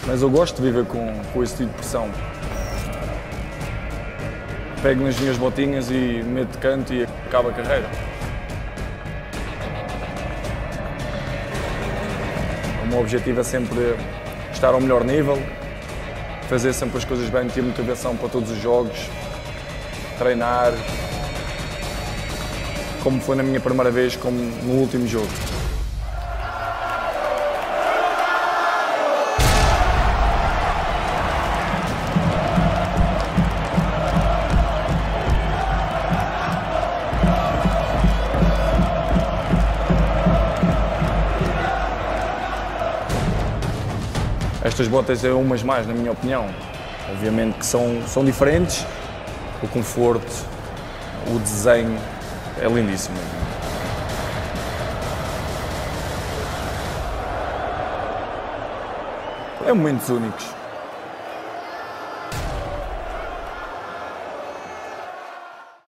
Mas eu gosto de viver com esse tipo de pressão. Pego nas minhas botinhas e meto de canto e acabo a carreira. O meu objetivo é sempre estar ao melhor nível, fazer sempre as coisas bem, ter motivação para todos os jogos, treinar, como foi na minha primeira vez, como no último jogo. Estas botas é umas mais, na minha opinião. Obviamente que são diferentes. O conforto, o desenho é lindíssimo. É momentos únicos.